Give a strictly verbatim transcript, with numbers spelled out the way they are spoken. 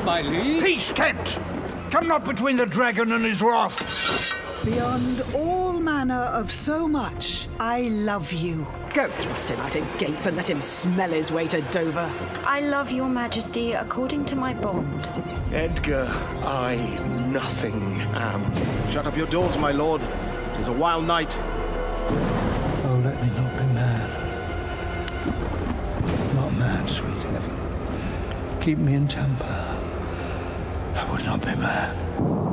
my liege. Peace, Kent! Come not between the dragon and his wrath. Beyond all manner of so much, I love you. Go thrust him out of gates and let him smell his way to Dover. I love your majesty according to my bond. Edgar, I nothing am. Shut up your doors, my lord. 'Tis a wild night. Oh, let me not be mad. Not mad, sweet heaven. Keep me in temper. I would not be mad.